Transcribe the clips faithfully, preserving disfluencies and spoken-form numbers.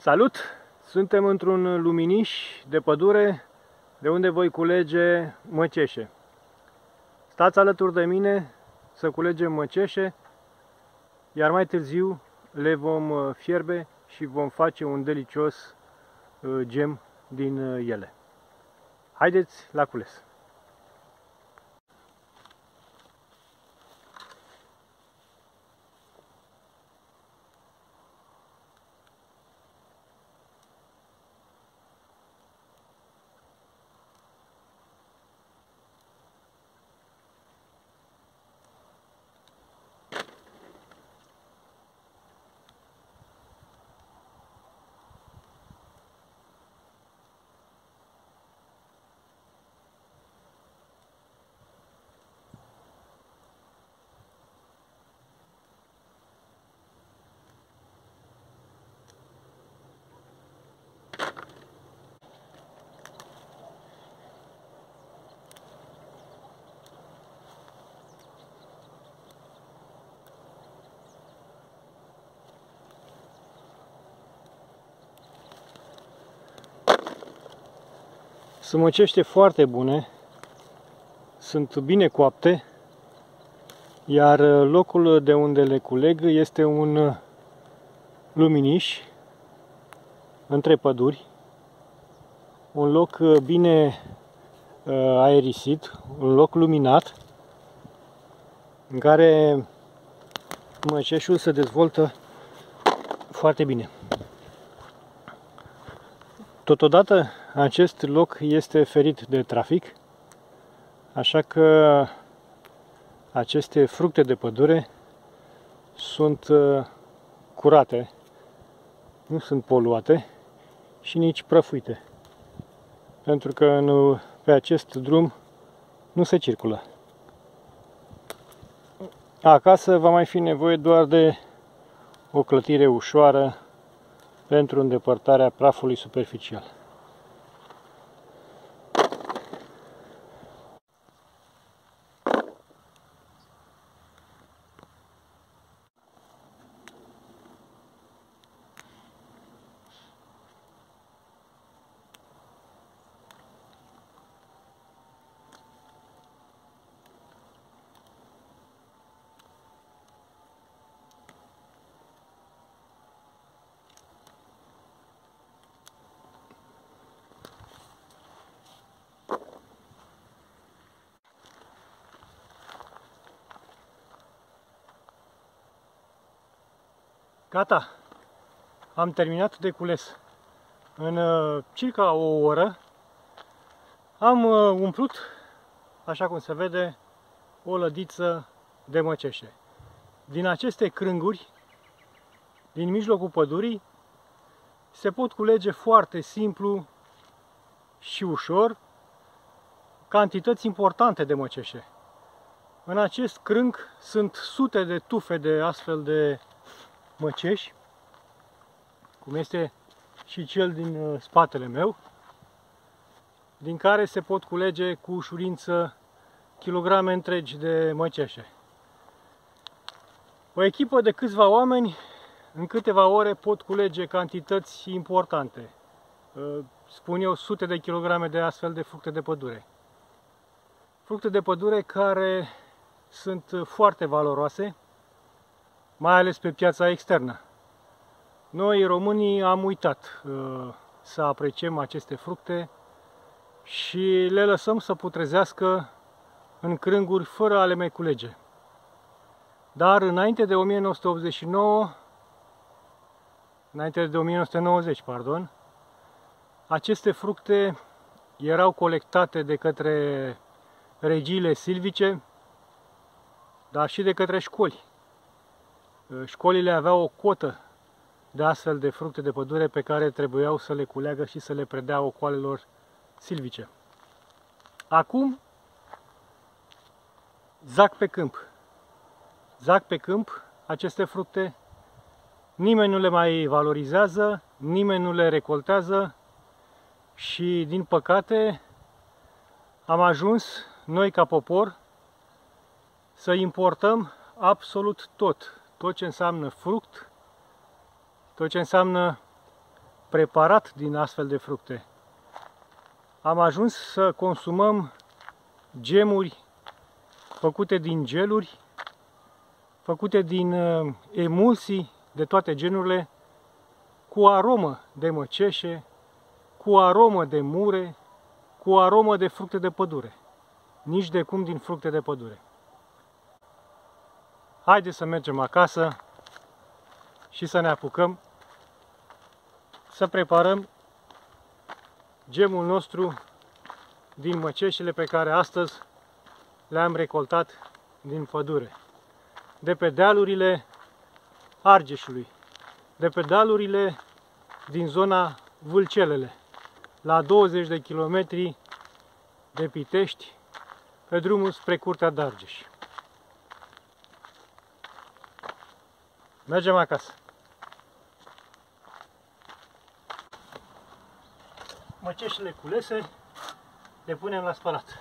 Salut! Suntem într-un luminiș de pădure de unde voi culege măceșe. Stați alături de mine să culegem măceșe, iar mai târziu le vom fierbe și vom face un delicios gem din ele. Haideți la cules! Sunt măcește foarte bune, sunt bine coapte, iar locul de unde le culeg este un luminiș între păduri, un loc bine aerisit, un loc luminat, în care măceșul se dezvoltă foarte bine. Totodată, acest loc este ferit de trafic, așa că aceste fructe de pădure sunt curate, nu sunt poluate și nici prăfuite, pentru că în, pe acest drum nu se circulă. Acasă va mai fi nevoie doar de o clătire ușoară pentru îndepărtarea prafului superficial. Gata! Am terminat de cules. În uh, circa o oră am uh, umplut, așa cum se vede, o lădiță de măceșe. Din aceste crânguri, din mijlocul pădurii, se pot culege foarte simplu și ușor cantități importante de măceșe. În acest crâng sunt sute de tufe de astfel de măceși, cum este și cel din spatele meu, din care se pot culege cu ușurință kilograme întregi de măceșe. O echipă de câțiva oameni în câteva ore pot culege cantități importante, spun eu sute de kilograme de astfel de fructe de pădure. Fructe de pădure care sunt foarte valoroase, mai ales pe piața externă. Noi, românii, am uitat uh, să apreciem aceste fructe și le lăsăm să putrezească în crânguri fără a le mai culege. Dar înainte de o mie nouă sute optzeci și nouă, înainte de o mie nouă sute nouăzeci, pardon, aceste fructe erau colectate de către regiile silvice, dar și de către școli. Școlile aveau o cotă de astfel de fructe de pădure pe care trebuiau să le culeagă și să le predea ocoalelor silvice. Acum, zac pe câmp. Zac pe câmp aceste fructe, nimeni nu le mai valorizează, nimeni nu le recoltează și, din păcate, am ajuns, noi ca popor, să importăm absolut tot. Tot ce înseamnă fruct, tot ce înseamnă preparat din astfel de fructe. Am ajuns să consumăm gemuri făcute din geluri, făcute din emulsii de toate genurile, cu aromă de măceșe, cu aromă de mure, cu aromă de fructe de pădure. Nici de cum din fructe de pădure. Haideți să mergem acasă și să ne apucăm să preparăm gemul nostru din măceșele pe care astăzi le-am recoltat din pădure. De pe dealurile Argeșului, de pe dealurile din zona Vâlcelele, la douăzeci de kilometri de Pitești, pe drumul spre Curtea de Argeș. Mergem acasă. Măceșile culese le punem la spălat.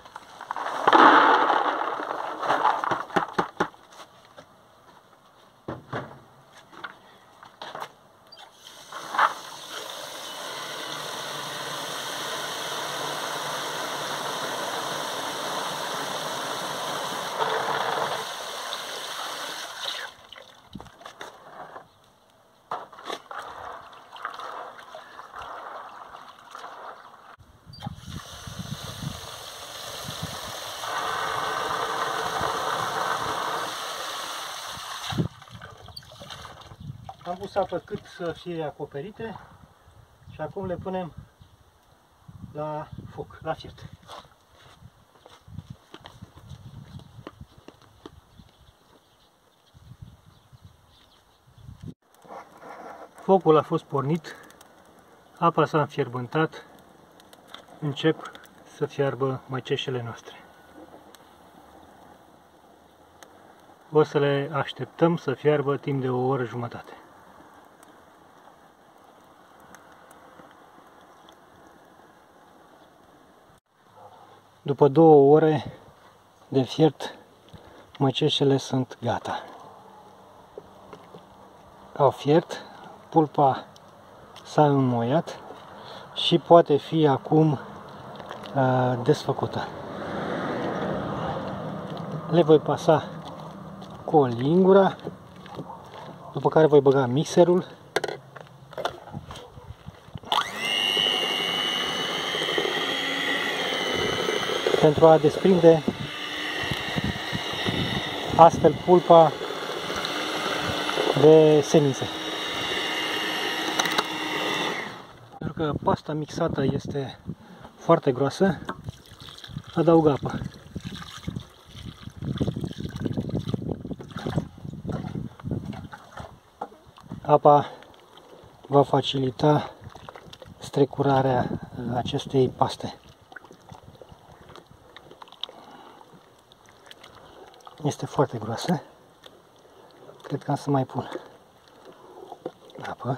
Am pus apă cât să fie acoperite și acum le punem la foc, la fiert. Focul a fost pornit, apa s-a înfierbântat, încep să fiarbă măceșele noastre. O să le așteptăm să fiarbă timp de o oră jumătate. După două ore de fiert, măceșele sunt gata. Au fiert, pulpa s-a înmoiat și poate fi acum uh, desfăcută. Le voi pasa cu o lingură, după care voi băga mixerul. Pentru a desprinde astfel pulpa de semințe. Pentru că pasta mixată este foarte groasă, adaug apă. Apa va facilita strecurarea acestei paste. Este foarte groasă. Cred că am să mai pun apă.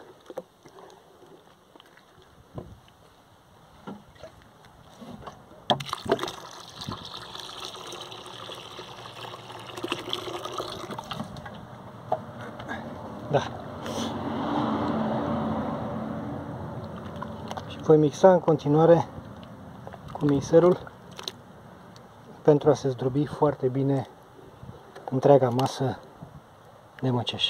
Da. Și voi mixa în continuare cu mixerul pentru a se zdrobi foarte bine întreaga masă de măceșe.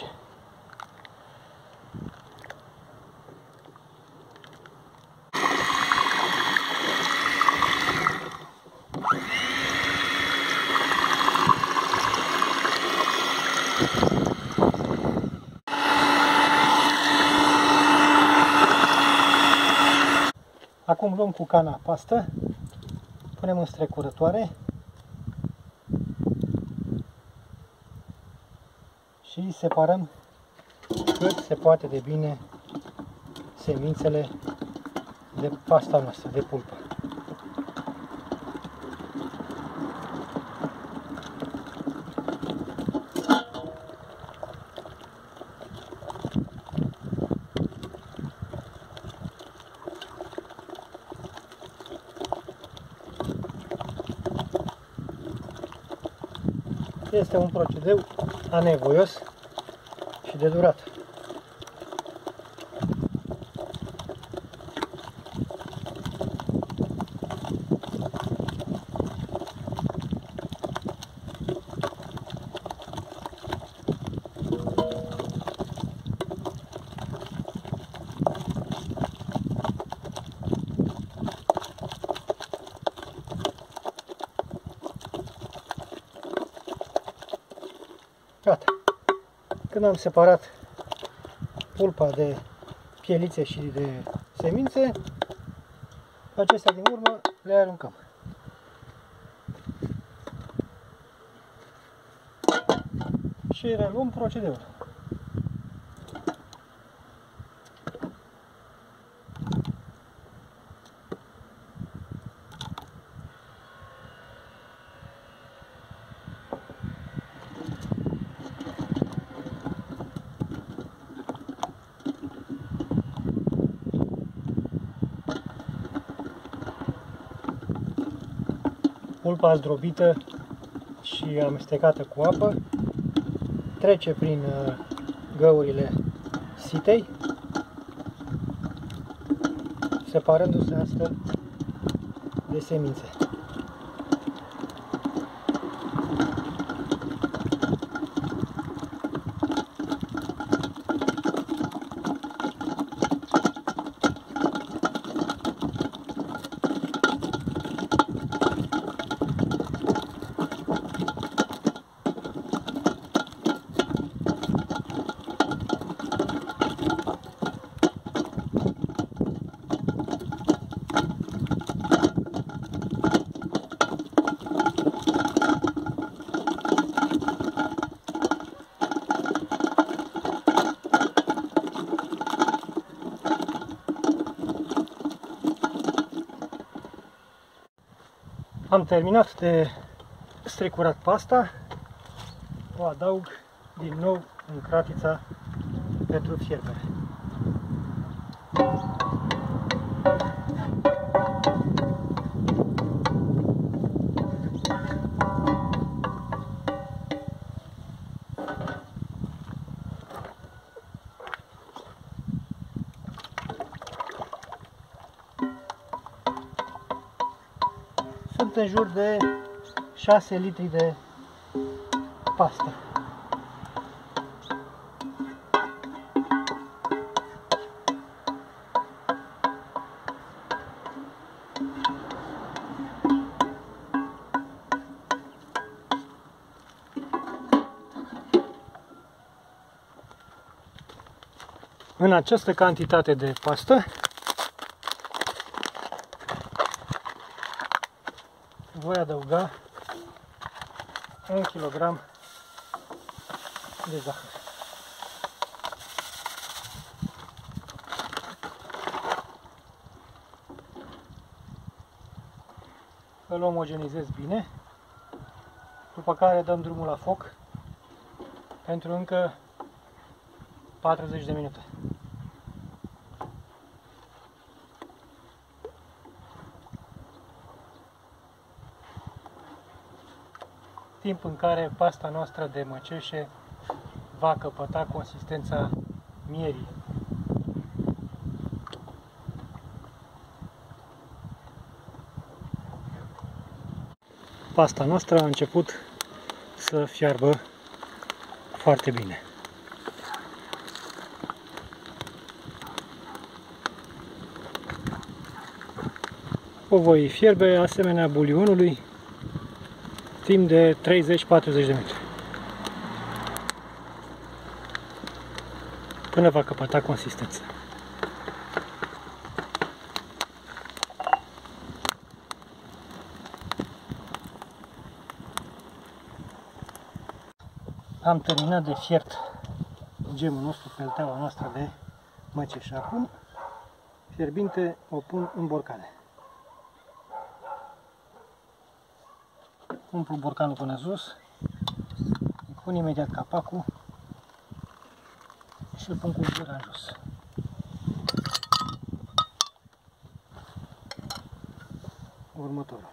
Acum luăm cu cana pastă, punem în strecurătoare și separăm cât se poate de bine semințele de pasta noastră, de pulpă. Este un procedeu anevoios și de durată. Când am separat pulpa de pielițe și de semințe, acestea din urmă le aruncăm. Și reluăm procedeul. Pulpa zdrobită și amestecată cu apă trece prin găurile sitei, separându-se astfel de semințe. Am terminat de strecurat pasta, o adaug din nou în cratița pentru fierbere. Sunt în jur de șase litri de pastă. În această cantitate de pastă voi adăuga un kilogram de zahăr. Îl omogenizez bine, după care dăm drumul la foc pentru încă patruzeci de minute. Timp în care pasta noastră de măceșe va căpăta consistența mierii. Pasta noastră a început să fiarbă foarte bine. O voi fierbe asemenea bulionului timp de treizeci patruzeci de minute, până va căpăta consistență. Am terminat de fiert gemul nostru, pelteaua noastră de măceș. Acum, fierbinte, o pun în borcane. Umplu borcanul până sus, îi pun imediat capacul și îl pun cu gura în jos. Următorul.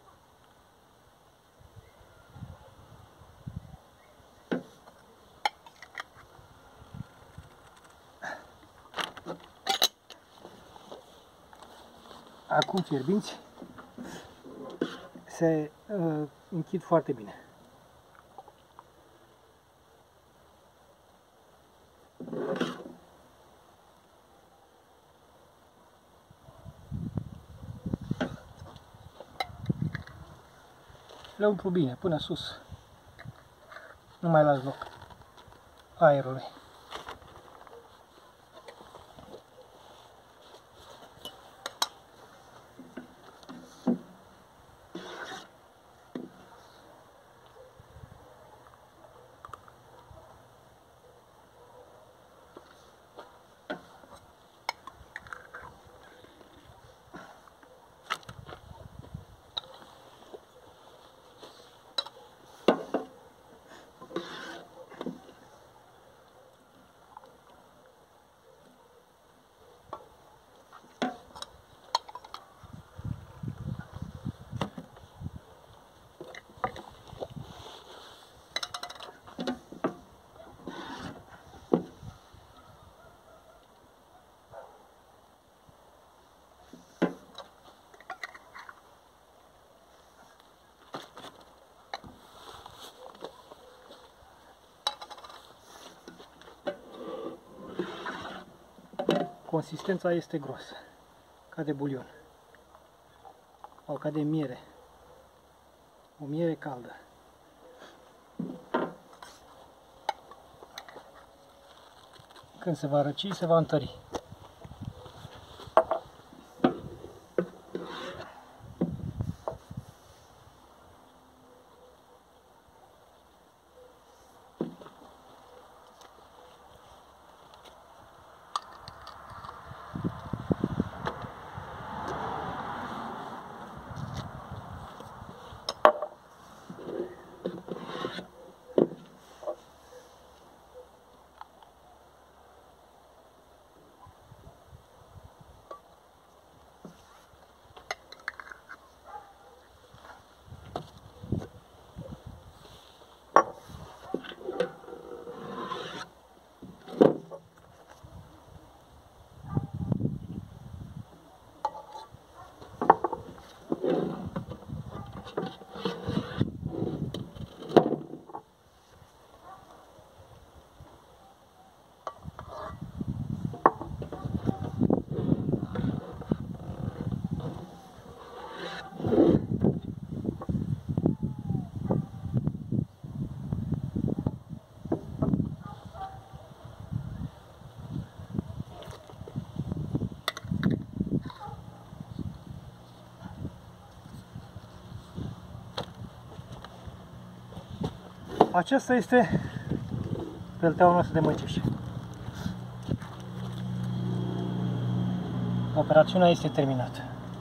Acum fierbinți se uh, închid foarte bine. Le umplu bine până sus. Nu mai las loc. aerului. Consistența este groasă, ca de bulion, sau ca de miere, o miere caldă. Când se va răci, se va întări. Aceasta este pelteaua noastră de măceșe. Operațiunea este terminată.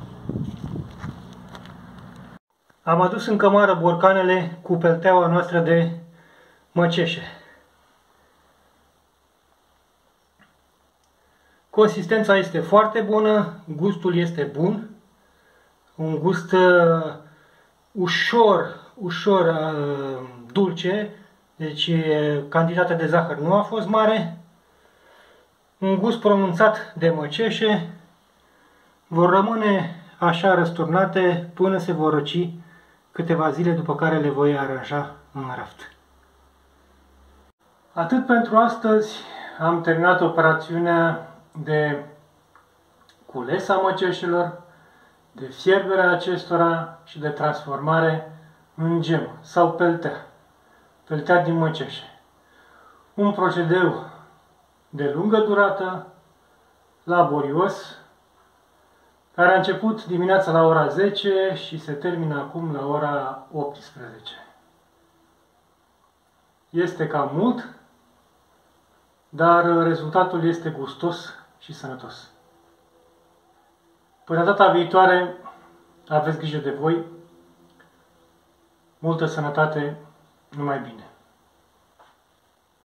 Am adus în cămară borcanele cu pelteaua noastră de măceșe. Consistența este foarte bună, gustul este bun, un gust uh, ușor, ușor uh, dulce, deci cantitatea de zahăr nu a fost mare, un gust pronunțat de măceșe, vor rămâne așa răsturnate până se vor răci câteva zile, după care le voi aranja în raft. Atât pentru astăzi, am terminat operațiunea de cules a măceșelor, de fierbere a acestora și de transformare în gemă sau peltea, peltea din măceșe. Un procedeu de lungă durată, laborios, care a început dimineața la ora zece și se termină acum la ora optsprezece. Este cam mult, dar rezultatul este gustos și sănătos. Până data viitoare, aveți grijă de voi, multă sănătate, numai bine!